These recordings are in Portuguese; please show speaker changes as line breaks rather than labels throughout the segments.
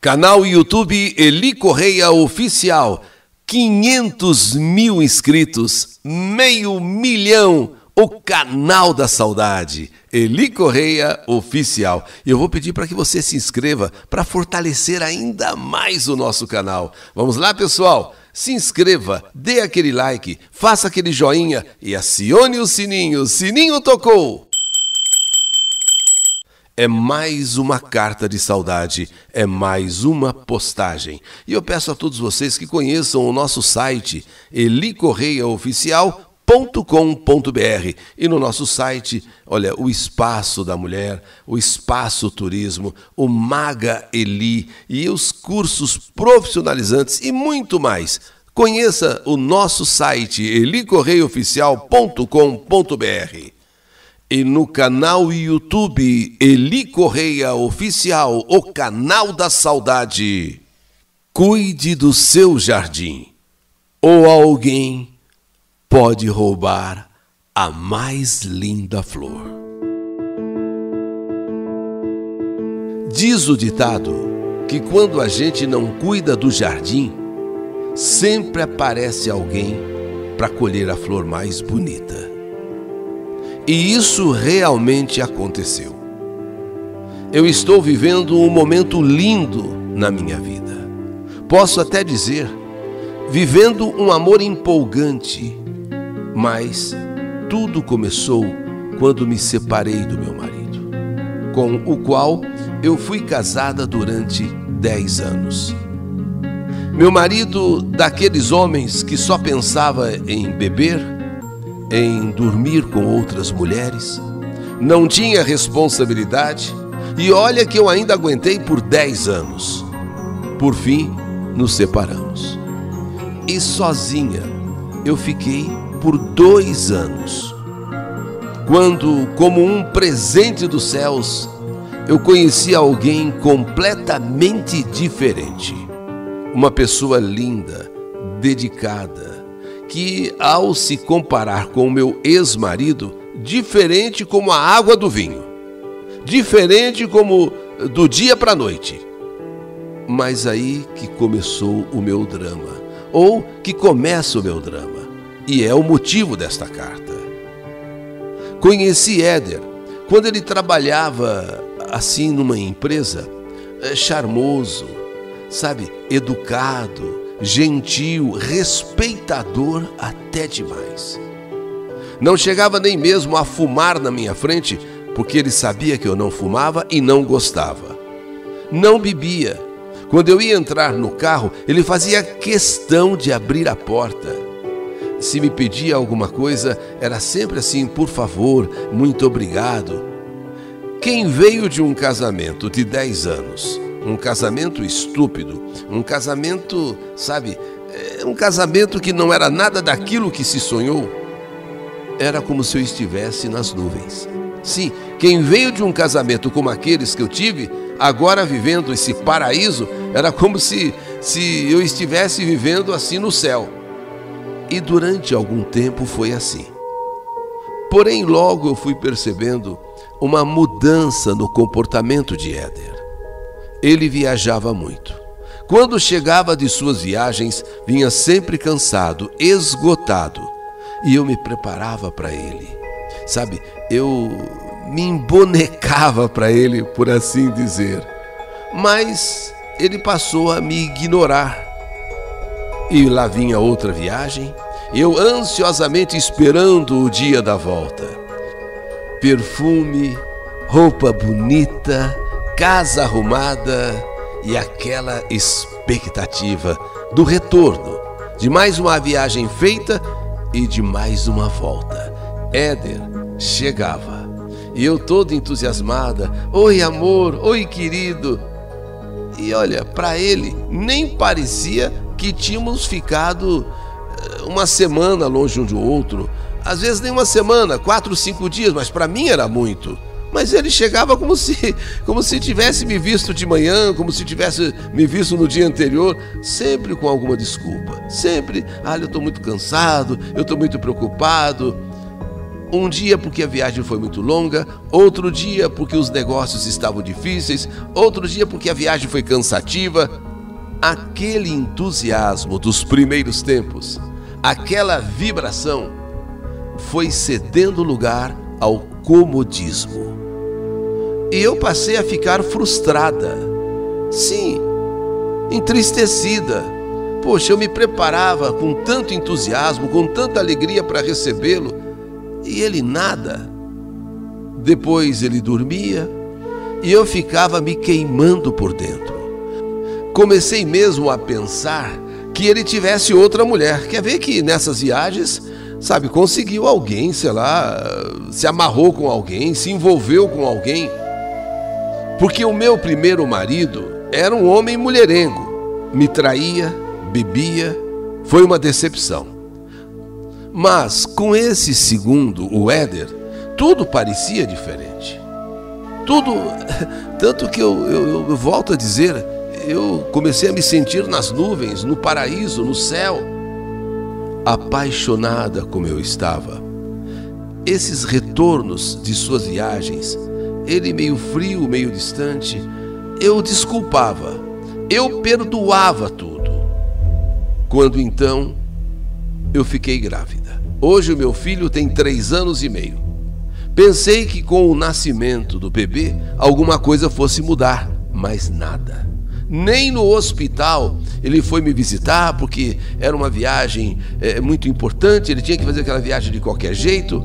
Canal YouTube Eli Correia Oficial, 500 mil inscritos, 500 mil, o canal da saudade, Eli Correia Oficial. E eu vou pedir para que você se inscreva para fortalecer ainda mais o nosso canal. Vamos lá, pessoal? Se inscreva, dê aquele like, faça aquele joinha e acione o sininho. O sininho tocou! É mais uma carta de saudade, é mais uma postagem. E eu peço a todos vocês que conheçam o nosso site, elicorreiaoficial.com.br. E no nosso site, olha, o Espaço da Mulher, o Espaço Turismo, o Maga Eli e os cursos profissionalizantes e muito mais. Conheça o nosso site, elicorreiaoficial.com.br. E no canal YouTube Eli Correia Oficial, o canal da saudade. Cuide do seu jardim, ou alguém pode roubar a mais linda flor. Diz o ditado que quando a gente não cuida do jardim, sempre aparece alguém para colher a flor mais bonita. E isso realmente aconteceu. Eu estou vivendo um momento lindo na minha vida. Posso até dizer, vivendo um amor empolgante. Mas tudo começou quando me separei do meu marido, com o qual eu fui casada durante 10 anos. Meu marido, daqueles homens que só pensava em beber, em dormir com outras mulheres, não tinha responsabilidade, e olha que eu ainda aguentei por 10 anos. Por fim, nos separamos. E sozinha eu fiquei por 2 anos. Quando, como um presente dos céus, eu conheci alguém completamente diferente. Uma pessoa linda, dedicada, que, ao se comparar com o meu ex-marido, diferente como a água do vinho, diferente como do dia para a noite. Mas aí que começou o meu drama, ou que começa o meu drama, e é o motivo desta carta. Conheci Éder quando ele trabalhava assim numa empresa, charmoso, sabe, educado, gentil, respeitador até demais. Não chegava nem mesmo a fumar na minha frente, porque ele sabia que eu não fumava e não gostava. Não bebia. Quando eu ia entrar no carro, ele fazia questão de abrir a porta. Se me pedia alguma coisa, era sempre assim: por favor, muito obrigado. Quem veio de um casamento de 10 anos, um casamento estúpido, um casamento, sabe, um casamento que não era nada daquilo que se sonhou, era como se eu estivesse nas nuvens. Sim, quem veio de um casamento como aqueles que eu tive, agora vivendo esse paraíso, era como se eu estivesse vivendo assim no céu. E durante algum tempo foi assim. Porém, logo eu fui percebendo uma mudança no comportamento de Éder. Ele viajava muito. Quando chegava de suas viagens, vinha sempre cansado, esgotado. E eu me preparava para ele. Sabe, eu me embonecava para ele, por assim dizer. Mas ele passou a me ignorar. E lá vinha outra viagem, eu ansiosamente esperando o dia da volta. Perfume, roupa bonita, casa arrumada e aquela expectativa do retorno, de mais uma viagem feita e de mais uma volta. Éder chegava e eu toda entusiasmada: oi amor, oi querido. E olha, para ele nem parecia que tínhamos ficado uma semana longe um do outro, às vezes nem uma semana, 4, 5 dias, mas para mim era muito. Mas ele chegava como se tivesse me visto de manhã, como se tivesse me visto no dia anterior, sempre com alguma desculpa. Sempre: eu estou muito cansado, eu estou muito preocupado. Um dia porque a viagem foi muito longa, outro dia porque os negócios estavam difíceis, outro dia porque a viagem foi cansativa. Aquele entusiasmo dos primeiros tempos, aquela vibração, foi cedendo lugar ao comodismo. E eu passei a ficar frustrada. Sim, entristecida. Poxa, eu me preparava com tanto entusiasmo, com tanta alegria para recebê-lo, e ele nada. Depois ele dormia e eu ficava me queimando por dentro. Comecei mesmo a pensar que ele tivesse outra mulher. Quer ver que nessas viagens, sabe, conseguiu alguém, sei lá, se amarrou com alguém, se envolveu com alguém. Porque o meu primeiro marido era um homem mulherengo, me traía, bebia, foi uma decepção. Mas com esse segundo, o Éder, tudo parecia diferente. Tudo, tanto que eu volto a dizer, eu comecei a me sentir nas nuvens, no paraíso, no céu. Apaixonada como eu estava. Esses retornos de suas viagens, ele meio frio, meio distante, eu desculpava, eu perdoava tudo. Quando então eu fiquei grávida. Hoje o meu filho tem 3 anos e meio. Pensei que com o nascimento do bebê alguma coisa fosse mudar, mas nada. Nem no hospital ele foi me visitar porque era uma viagem muito importante, ele tinha que fazer aquela viagem de qualquer jeito.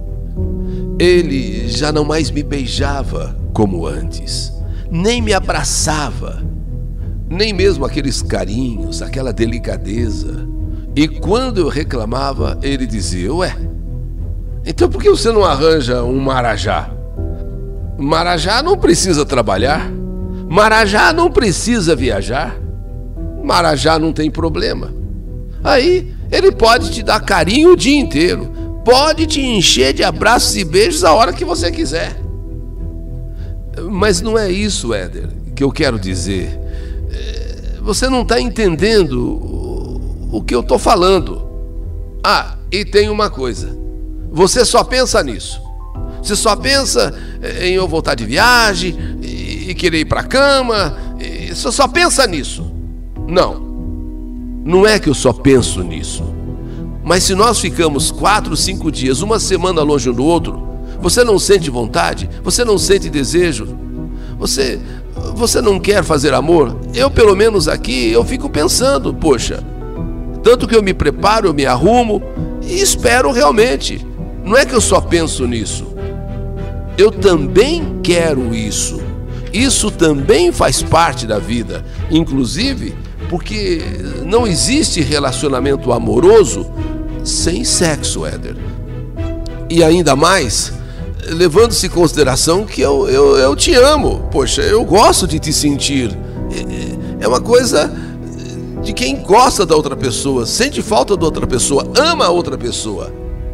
Ele já não mais me beijava como antes, nem me abraçava, nem mesmo aqueles carinhos, aquela delicadeza. E quando eu reclamava, ele dizia: ué, então por que você não arranja um marajá? Marajá não precisa trabalhar, Marajá não precisa viajar, Marajá não tem problema. Aí ele pode te dar carinho o dia inteiro, pode te encher de abraços e beijos a hora que você quiser. Mas não é isso, Éder, que eu quero dizer. Você não está entendendo o que eu estou falando. Ah, e tem uma coisa. Você só pensa nisso. Você só pensa em eu voltar de viagem e querer ir para a cama. Você só pensa nisso. Não. Não é que eu só penso nisso. Mas se nós ficamos 4, 5 dias, uma semana longe um do outro, você não sente vontade? Você não sente desejo? Você não quer fazer amor? Eu, pelo menos aqui, eu fico pensando, poxa, tanto que eu me preparo, eu me arrumo e espero realmente. Não é que eu só penso nisso. Eu também quero isso. Isso também faz parte da vida. Inclusive, porque não existe relacionamento amoroso sem sexo, Éder. E ainda mais, levando-se em consideração que eu te amo. Poxa, eu gosto de te sentir. É uma coisa de quem gosta da outra pessoa, sente falta da outra pessoa, ama a outra pessoa.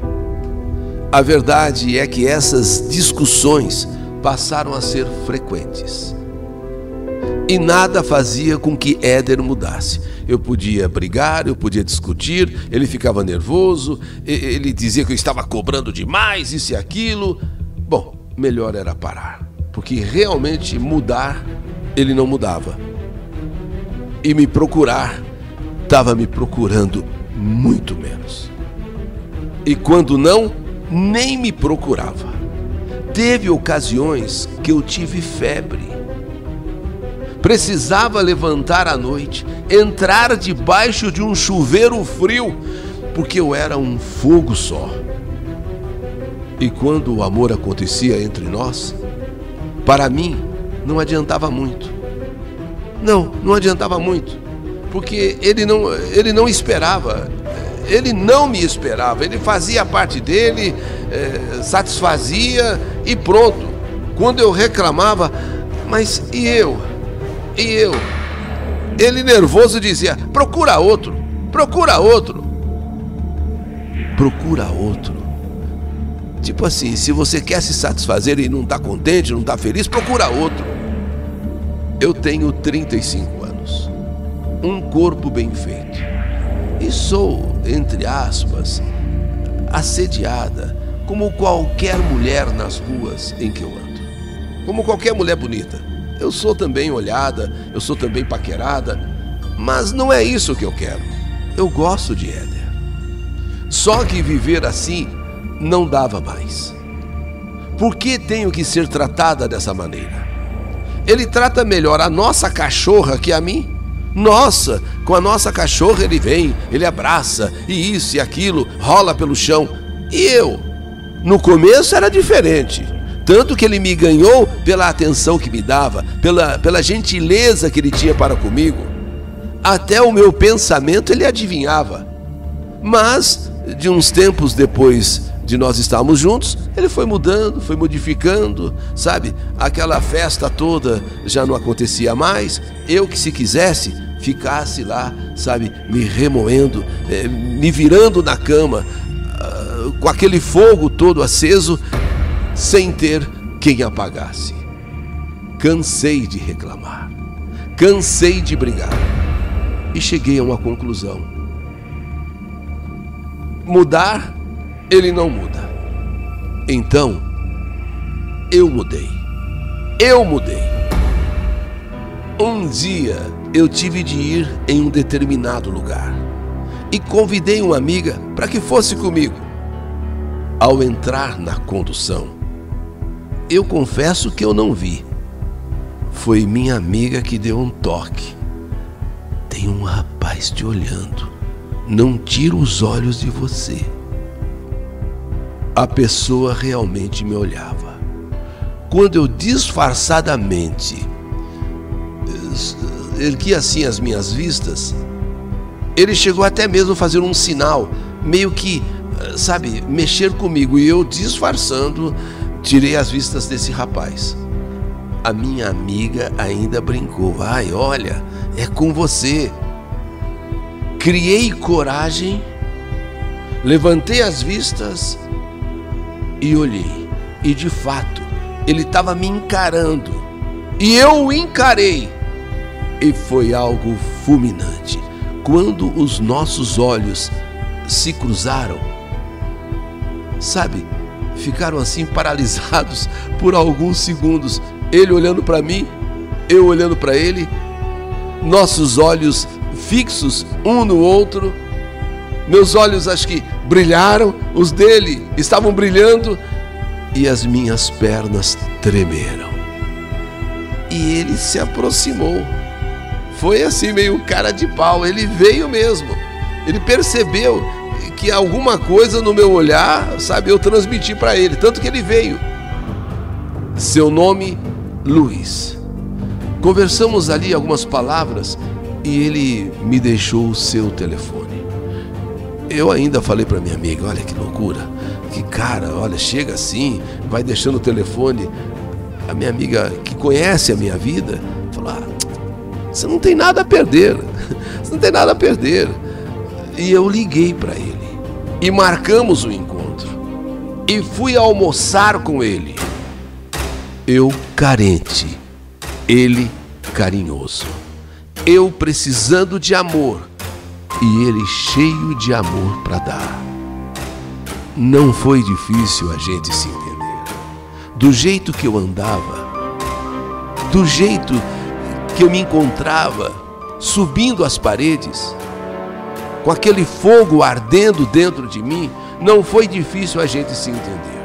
A verdade é que essas discussões passaram a ser frequentes. E nada fazia com que Éder mudasse. Eu podia brigar, eu podia discutir, ele ficava nervoso, ele dizia que eu estava cobrando demais, isso e aquilo. Bom, melhor era parar, porque realmente mudar, ele não mudava. E me procurar, estava me procurando muito menos. E quando não, nem me procurava. Teve ocasiões que eu tive febre. Precisava levantar à noite, entrar debaixo de um chuveiro frio, porque eu era um fogo só. E quando o amor acontecia entre nós, para mim não adiantava muito. Não adiantava muito, porque ele não esperava, ele não me esperava, ele fazia a parte dele, satisfazia e pronto. Quando eu reclamava, mas e eu? Ele nervoso dizia: procura outro. Tipo assim, se você quer se satisfazer e não está contente, não está feliz, procura outro. Eu tenho 35 anos, um corpo bem feito e sou, entre aspas, assediada como qualquer mulher nas ruas em que eu ando. Como qualquer mulher bonita. Eu sou também olhada, eu sou também paquerada, mas não é isso que eu quero. Eu gosto de Éder. Só que viver assim não dava mais. Por que tenho que ser tratada dessa maneira? Ele trata melhor a nossa cachorra que a mim. Nossa, com a nossa cachorra ele vem, ele abraça, e isso e aquilo, rola pelo chão. E eu? No começo era diferente. Tanto que ele me ganhou pela atenção que me dava, pela gentileza que ele tinha para comigo. Até o meu pensamento ele adivinhava. Mas, de uns tempos depois de nós estarmos juntos, ele foi mudando, foi modificando, sabe? Aquela festa toda já não acontecia mais. Eu que, se quisesse, ficasse lá, sabe? Me remoendo, me virando na cama, com aquele fogo todo aceso, sem ter quem apagasse. Cansei de reclamar, cansei de brigar e cheguei a uma conclusão. Mudar, ele não muda. Então, eu mudei. Eu mudei. Um dia eu tive de ir em um determinado lugar e convidei uma amiga para que fosse comigo. Ao entrar na condução, eu confesso que eu não vi. Foi minha amiga que deu um toque. Tem um rapaz te olhando. Não tira os olhos de você. A pessoa realmente me olhava. Quando eu disfarçadamente ergui assim as minhas vistas, ele chegou até mesmo a fazer um sinal, meio que, sabe, mexer comigo. E eu, disfarçando, tirei as vistas desse rapaz. A minha amiga ainda brincou. Ai, olha, é com você. Criei coragem, levantei as vistas e olhei. E de fato, ele estava me encarando. E eu o encarei. E foi algo fulminante. Quando os nossos olhos se cruzaram, sabe, ficaram assim paralisados por alguns segundos. Ele olhando para mim, eu olhando para ele, nossos olhos fixos um no outro. Meus olhos acho que brilharam, os dele estavam brilhando e as minhas pernas tremeram. E ele se aproximou. Foi assim, meio cara de pau. Ele veio mesmo. Ele percebeu que alguma coisa no meu olhar, sabe, eu transmiti para ele. Tanto que ele veio. Seu nome, Luiz. Conversamos ali algumas palavras e ele me deixou o seu telefone. Eu ainda falei para minha amiga, olha que loucura, que cara, olha, chega assim, vai deixando o telefone. A minha amiga, que conhece a minha vida, falou, você não tem nada a perder, você não tem nada a perder. E eu liguei para ele e marcamos o encontro e fui almoçar com ele. Eu carente, ele carinhoso, eu precisando de amor e ele cheio de amor para dar. Não foi difícil a gente se entender. Do jeito que eu andava, do jeito que eu me encontrava, subindo as paredes, com aquele fogo ardendo dentro de mim, não foi difícil a gente se entender.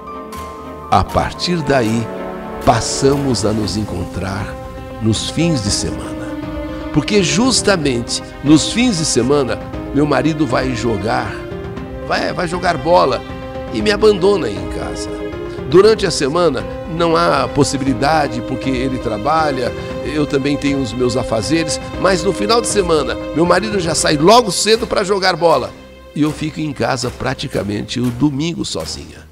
A partir daí, passamos a nos encontrar nos fins de semana. Porque justamente nos fins de semana, meu marido vai jogar bola e me abandona aí em casa. Durante a semana não há possibilidade, porque ele trabalha, eu também tenho os meus afazeres, mas no final de semana, meu marido já sai logo cedo para jogar bola. E eu fico em casa praticamente o domingo sozinha.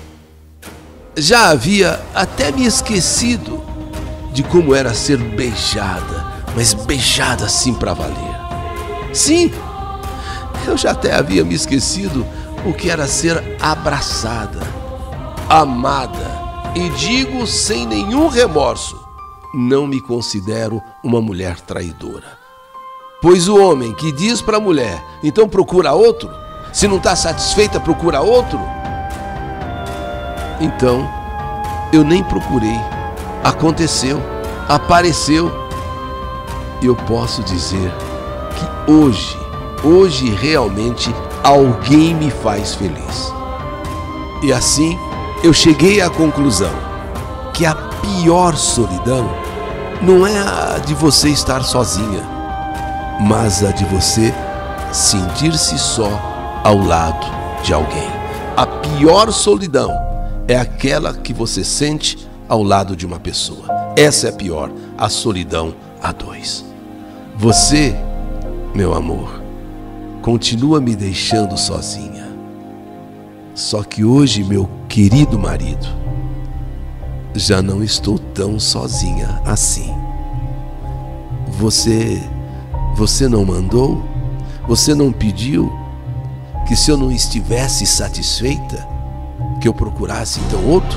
Já havia até me esquecido de como era ser beijada, mas beijada assim para valer. Sim, eu já até havia me esquecido o que era ser abraçada, amada. E digo sem nenhum remorso, não me considero uma mulher traidora. Pois o homem que diz para a mulher, então procura outro, se não está satisfeita, procura outro, Então, eu nem procurei. Aconteceu, apareceu. E eu posso dizer que hoje realmente alguém me faz feliz. E assim, eu cheguei à conclusão que a pior solidão não é a de você estar sozinha, mas a de você sentir-se só ao lado de alguém. A pior solidão é aquela que você sente ao lado de uma pessoa. Essa é a pior, a solidão a dois. Você, meu amor, continua me deixando sozinha. Só que hoje, meu querido marido, já não estou tão sozinha assim. Você não mandou? Você não pediu que, se eu não estivesse satisfeita, que eu procurasse então outro?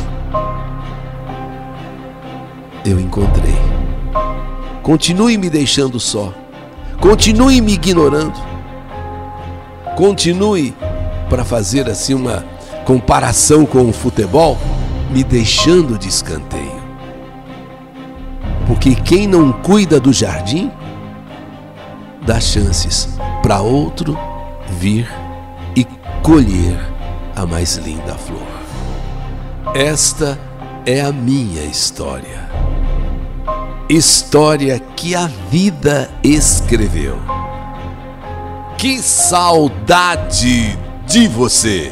Eu encontrei. Continue me deixando só. Continue me ignorando. Continue, para fazer assim uma comparação com o futebol, me deixando de escanteio. Porque quem não cuida do jardim, dá chances para outro vir e colher a mais linda flor. Esta é a minha história. História que a vida escreveu. Que saudade de você!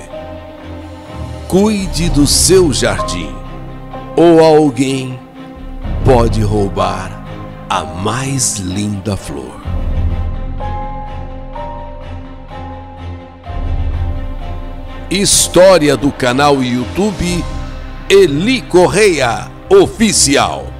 Cuide do seu jardim, ou alguém pode roubar a mais linda flor. História do canal YouTube Eli Correia Oficial.